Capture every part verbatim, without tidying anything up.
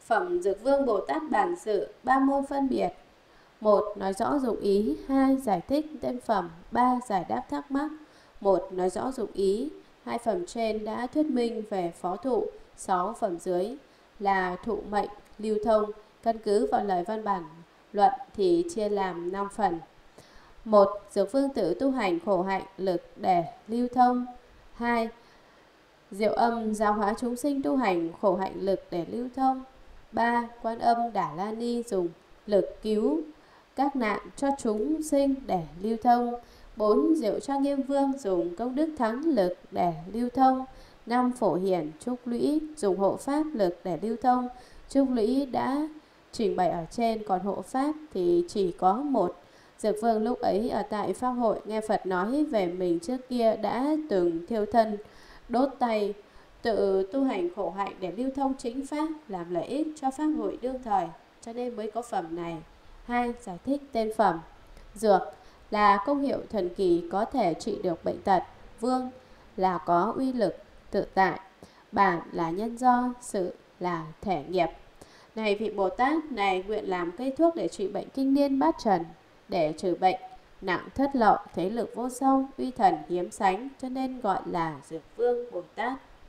Phẩm Dược Vương Bồ Tát Bản Sự, ba môn phân biệt. Một. Nói rõ dụng ý. Hai. Giải thích tên phẩm. Ba. Giải đáp thắc mắc. Một. Nói rõ dụng ý. Hai phẩm trên đã thuyết minh về phó thụ. Sáu phẩm dưới là thụ mệnh, lưu thông. Căn cứ vào lời văn bản luận thì chia làm năm phần. Một. Dược Vương Tử tu hành khổ hạnh lực để lưu thông. Hai. Diệu Âm giáo hóa chúng sinh tu hành khổ hạnh lực để lưu thông. Ba. Quan Âm Đà La Ni dùng lực cứu các nạn cho chúng sinh để lưu thông. Bốn. Diệu Trang Nghiêm Vương dùng công đức thắng lực để lưu thông. Năm. Phổ Hiển Trúc Lũy dùng hộ pháp lực để lưu thông. Trúc Lũy đã trình bày ở trên, còn hộ pháp thì chỉ có một. Dược Vương lúc ấy ở tại Pháp hội nghe Phật nói về mình trước kia đã từng thiêu thân, đốt tay, tự tu hành khổ hạnh để lưu thông chính pháp, làm lợi ích cho Pháp hội đương thời, cho nên mới có phẩm này. Hai. Giải thích tên phẩm. Dược là công hiệu thần kỳ có thể trị được bệnh tật. Vương là có uy lực tự tại. Bản là nhân do, sự là thể nghiệp. Này vị Bồ Tát này nguyện làm cây thuốc để trị bệnh kinh niên bát trần, để trừ bệnh nặng thất lậu, thế lực vô song, uy thần hiếm sánh, cho nên gọi là Dược Vương Bồ Tát.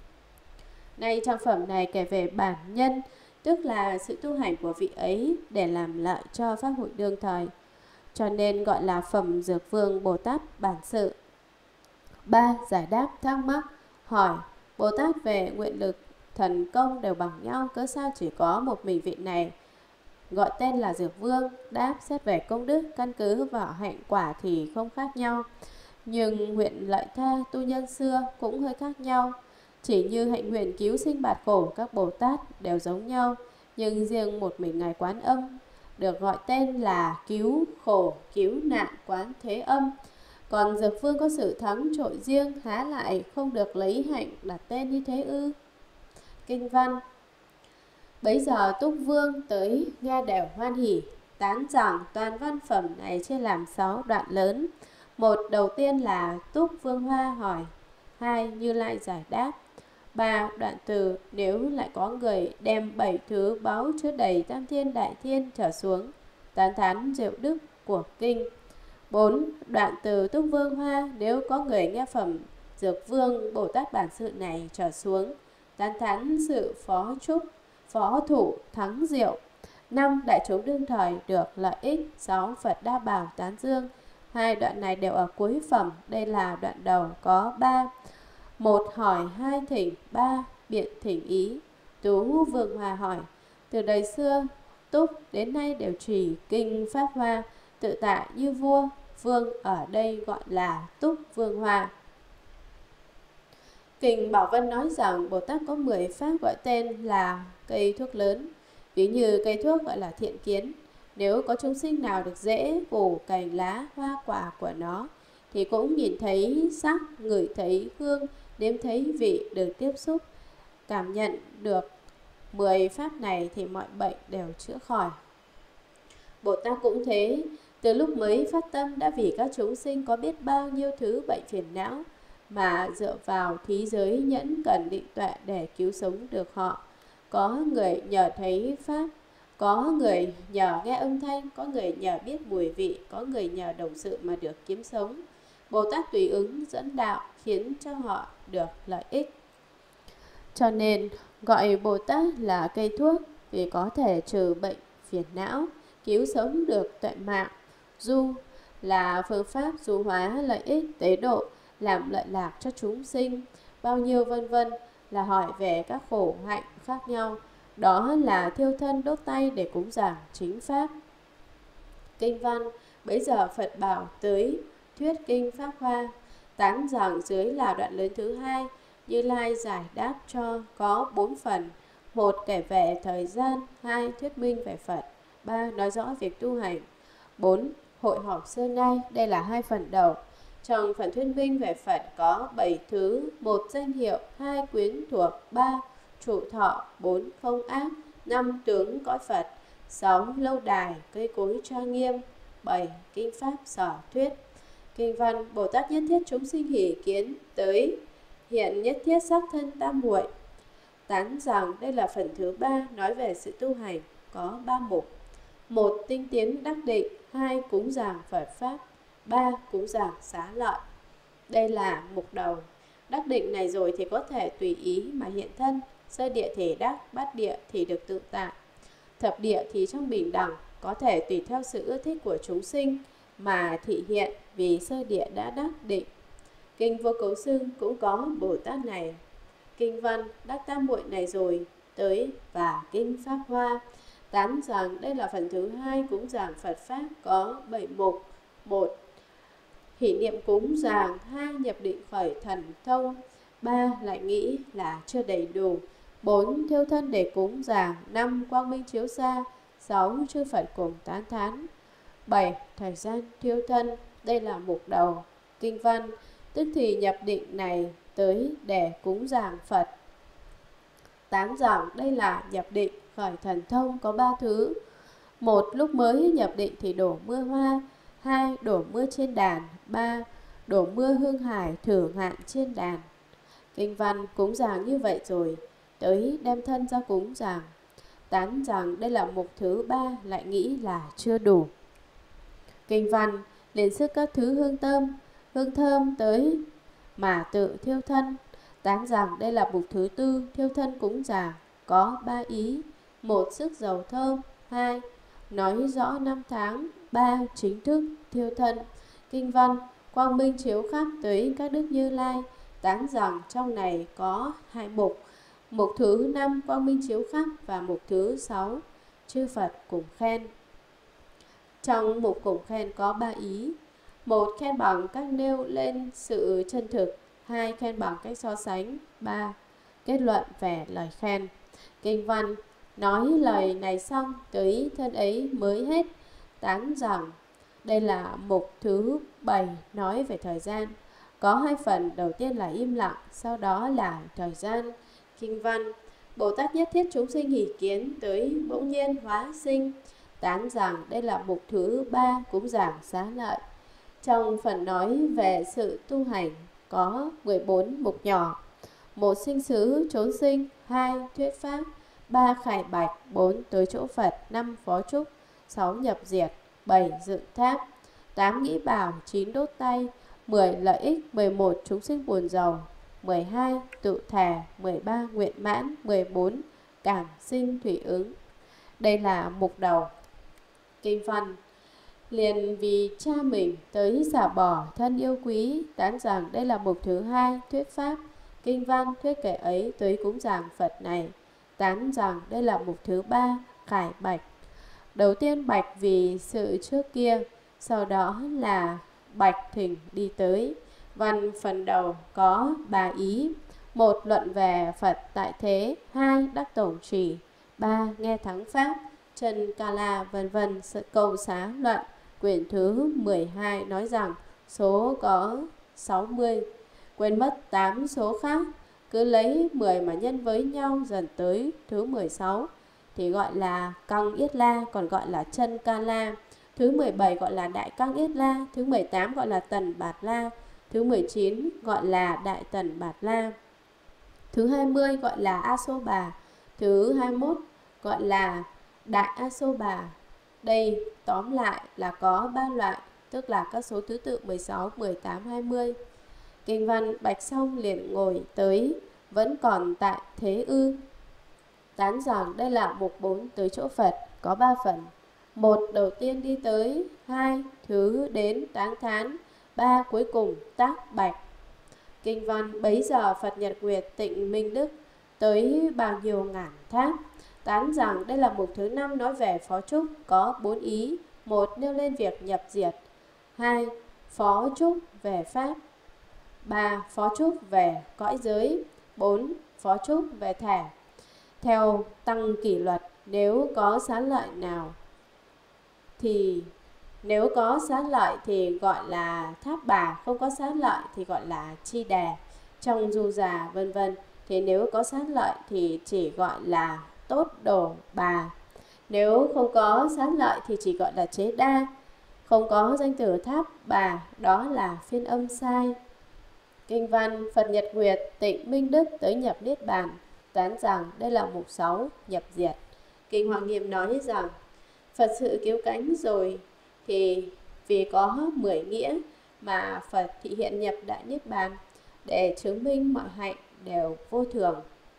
Nay trong phẩm này kể về bản nhân, tức là sự tu hành của vị ấy để làm lợi cho Pháp hội đương thời, cho nên gọi là phẩm Dược Vương Bồ Tát bản sự. Ba. Giải đáp thắc mắc. Hỏi: Bồ Tát về nguyện lực thần công đều bằng nhau, cớ sao chỉ có một mình vị này gọi tên là Dược Vương? Đáp: xét về công đức, căn cứ vào hạnh quả thì không khác nhau, nhưng nguyện lợi tha tu nhân xưa cũng hơi khác nhau. Chỉ như hạnh nguyện cứu sinh bạt khổ các Bồ Tát đều giống nhau, nhưng riêng một mình Ngài Quán Âm được gọi tên là cứu khổ cứu nạn Quán Thế Âm. Còn Dược Vương có sự thắng trội riêng, há lại không được lấy hạnh đặt tên như thế ư? Kinh văn. Bấy giờ Túc Vương tới nghe đều hoan hỉ, tán rằng toàn văn phẩm này chia làm sáu đoạn lớn. Một. Đầu tiên là Túc Vương Hoa hỏi. Hai. Như Lai giải đáp. Ba. Đoạn từ nếu lại có người đem bảy thứ báu chứa đầy tam thiên đại thiên trở xuống, tán thán diệu đức của kinh. Bốn. Đoạn từ Túc Vương Hoa nếu có người nghe phẩm Dược Vương Bồ Tát bản sự này trở xuống, tán thán sự phó trúc phó thủ thắng diệu. Năm. Đại chúng đương thời được lợi ích. Sáu. Phật đa bảo tán dương. Hai đoạn này đều ở cuối phẩm. Đây là đoạn đầu có ba. Một. Hỏi. Hai. Thỉnh. Ba. Biện thỉnh ý. Tú Vương Hoa hỏi: từ đời xưa Túc đến nay đều trì kinh Pháp Hoa, tự tại như vua. Vương ở đây gọi là Túc Vương Hoa. Kinh Bảo Vân nói rằng Bồ Tát có mười pháp gọi tên là cây thuốc lớn. Ví như cây thuốc gọi là thiện kiến, nếu có chúng sinh nào được rễ, củ, cành, lá, hoa quả của nó thì cũng nhìn thấy sắc, ngửi thấy hương, nếm thấy vị, được tiếp xúc, cảm nhận được mười pháp này thì mọi bệnh đều chữa khỏi. Bồ Tát cũng thế, từ lúc mới phát tâm đã vì các chúng sinh có biết bao nhiêu thứ bệnh phiền não, mà dựa vào thí giới nhẫn cần định tuệ để cứu sống được họ. Có người nhờ thấy pháp, có người nhờ nghe âm thanh, có người nhờ biết mùi vị, có người nhờ đồng sự mà được kiếm sống. Bồ Tát tùy ứng dẫn đạo khiến cho họ được lợi ích. Cho nên gọi Bồ Tát là cây thuốc, vì có thể trừ bệnh phiền não, cứu sống được tuệ mạng. Du là phương pháp du hóa lợi ích tế độ, làm lợi lạc cho chúng sinh. Bao nhiêu vân vân là hỏi về các khổ hạnh khác nhau. Đó là thiêu thân đốt tay để cúng dường chính pháp. Kinh văn. Bấy giờ Phật bảo tới thuyết kinh Pháp Hoa, tán rằng dưới là đoạn lớn thứ hai. Như Lai giải đáp cho có bốn phần. Một. Kể về thời gian. Hai. Thuyết minh về Phật. Ba. Nói rõ việc tu hành. Bốn. Hội họp xưa nay. Đây là hai phần đầu. Trong phần thuyết minh về Phật có bảy thứ. Một. Danh hiệu. Hai. Quyến thuộc. Ba. Trụ thọ. Bốn. Không ác. Năm. Tướng cõi Phật. Sáu. Lâu đài, cây cối trang nghiêm. Bảy. Kinh pháp sở thuyết. Kinh văn. Bồ Tát nhất thiết chúng sinh hỷ kiến tới hiện nhất thiết sắc thân tam muội, tán rằng đây là phần thứ ba nói về sự tu hành, có ba mục. Một, tinh tiến đắc định. Hai, cúng dường Phật Pháp. Ba, cúng dường xá lợi. Đây là mục đầu. Đắc định này rồi thì có thể tùy ý mà hiện thân. Sơ địa thì đắc, bát địa thì được tự tại. Thập địa thì trong bình đẳng, có thể tùy theo sự ưa thích của chúng sinh mà thị hiện, vì sơ địa đã đắc định. Kinh Vô Cấu Xưng cũng có Bồ Tát này. Kinh Văn đắc tam muội này rồi tới và kinh Pháp Hoa tán rằng đây là phần thứ hai cúng dường Phật Pháp, có bảy mục. Một, hỷ niệm cúng dường. Hai, nhập định khởi thần thông. Ba, lại nghĩ là chưa đầy đủ. Bốn, thiêu thân để cúng dường. Năm, quang minh chiếu xa. Sáu, chư Phật cùng tán thán. Bảy, thời gian thiêu thân. Đây là mục đầu. Kinh Văn tức thì nhập định này tới để cúng dường Phật. Tán rằng đây là nhập định khởi thần thông, có ba thứ. Một, lúc mới nhập định thì đổ mưa hoa. Hai, đổ mưa trên đàn. Ba, đổ mưa hương hải thử hạn trên đàn. Kinh Văn cúng dường như vậy rồi tới đem thân ra cúng dường. Tán rằng đây là mục thứ ba, lại nghĩ là chưa đủ. Kinh Văn liền sức các thứ hương thơm, hương thơm tới mà tự thiêu thân. Tán rằng đây là mục thứ tư, thiêu thân cúng dường, có ba ý. Một, sức dầu thơm. Hai, nói rõ năm tháng. Ba, chính thức thiêu thân. Kinh Văn quang minh chiếu khắp tới các đức Như Lai. Tán rằng trong này có hai mục. Mục thứ năm quang minh chiếu khắp và mục thứ sáu chư Phật cùng khen. Trong mục cùng khen có ba ý. Một, khen bằng cách nêu lên sự chân thực. Hai, khen bằng cách so sánh. Ba, kết luận về lời khen. Kinh Văn nói lời này xong tới thân ấy mới hết. Tán rằng đây là mục thứ bảy nói về thời gian. Có hai phần, đầu tiên là im lặng, sau đó là thời gian. Kinh Văn Bồ Tát nhất thiết chúng sinh hỷ kiến tới bỗng nhiên hóa sinh. Tán rằng đây là mục thứ ba cúng dường xá lợi. Trong phần nói về sự tu hành có mười bốn mục nhỏ. Một, sinh xứ trốn sinh. Hai, thuyết pháp. Ba, khải bạch. Bốn, tới chỗ Phật. Năm, phó trúc. Sáu, nhập diệt. Bảy, dựng tháp. Tám, nghĩ bảo. Chín, đốt tay. Mười, lợi ích. Mười một, chúng sinh buồn giàu. Mười hai, tự thề. Mười ba, nguyện mãn. Mười bốn, cảm sinh thủy ứng. Đây là mục đầu. Kinh Văn liền vì cha mình tới xả bỏ thân yêu quý. Tán rằng đây là mục thứ hai, thuyết pháp. Kinh Văn thuyết kể ấy tới cúng dường Phật này. Tán rằng đây là mục thứ ba, khải bạch. Đầu tiên bạch vì sự trước kia, sau đó là bạch thỉnh đi tới. Văn phần đầu có ba ý. Một, luận về Phật tại thế. Hai, đắc tổng trì. Ba, nghe thắng pháp Trần Ca La vân vân. Câu xá luận quyển thứ mười hai nói rằng số có sáu mươi, quên mất tám số khác, cứ lấy mười mà nhân với nhau dần tới thứ mười sáu thì gọi là Căng Yết La, còn gọi là Chân Ca La. Thứ mười bảy gọi là Đại Căng Yết La. Thứ mười tám gọi là Tần Bạt La. Thứ mười chín gọi là Đại Tần Bạt La. Thứ hai mươi gọi là A Sô Bà. Thứ hai mươi mốt gọi là Đại A Sô Bà. Đây tóm lại là có ba loại, tức là các số thứ tự mười sáu, mười tám, hai mươi. Kinh Văn bạch xong liền ngồi tới, vẫn còn tại thế ư. Tán rằng đây là mục bốn tới chỗ Phật, có ba phần. Một, đầu tiên đi tới. Hai, thứ đến tán thán. Ba, cuối cùng tác bạch. Kinh Văn bấy giờ Phật Nhật Nguyệt Tịnh Minh Đức tới bao nhiêu ngàn tháp. Tán rằng đây là mục thứ năm nói về phó trúc, có bốn ý. Một, nêu lên việc nhập diệt. Hai, phó trúc về pháp. Ba, phó trúc về cõi giới. Bốn, phó trúc về thể. Theo tăng kỷ luật, nếu có xá lợi nào thì nếu có xá lợi thì gọi là tháp bà, không có xá lợi thì gọi là chi đề. Trong du già vân vân thì nếu có xá lợi thì chỉ gọi là tốt đồ bà. Nếu không có xá lợi thì chỉ gọi là chế đa. Không có danh từ tháp bà, đó là phiên âm sai. Kinh Văn Phật Nhật Nguyệt Tịnh Minh Đức tới nhập Niết Bàn. toán rằng đây là mục sáu nhập diệt. Kinh Hoa Nghiêm nói rằng Phật sự cứu cánh rồi thì vì có mười nghĩa mà Phật thị hiện nhập Đại Niết Bàn để chứng minh mọi hạnh đều vô thường.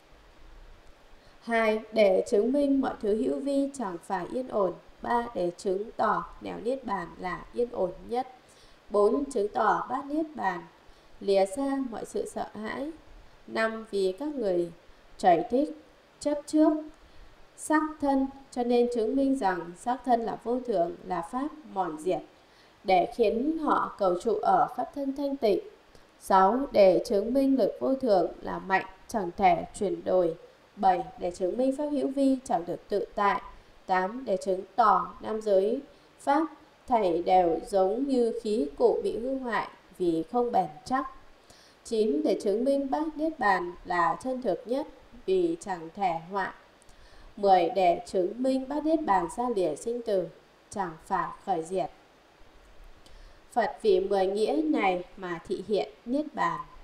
Hai, để chứng minh mọi thứ hữu vi chẳng phải yên ổn. Ba, để chứng tỏ nẻo Niết Bàn là yên ổn nhất. Bốn, chứng tỏ bát Niết Bàn lìa xa mọi sự sợ hãi. Năm, vì các người chảy thích chấp trước sắc thân cho nên chứng minh rằng sắc thân là vô thường, là pháp mòn diệt, để khiến họ cầu trụ ở pháp thân thanh tịnh. Sáu, để chứng minh lực vô thường là mạnh, chẳng thể chuyển đổi. Bảy, để chứng minh pháp hữu vi chẳng được tự tại. Tám, để chứng tỏ năm giới pháp thảy đều giống như khí cụ bị hư hoại vì không bền chắc. Chín, để chứng minh bát Niết Bàn là chân thực nhất vì chẳng thể hoại. Mười, để chứng minh bát Niết Bàn xa lìa sinh tử, chẳng phải khởi diệt. Phật vì mười nghĩa này mà thị hiện Niết Bàn.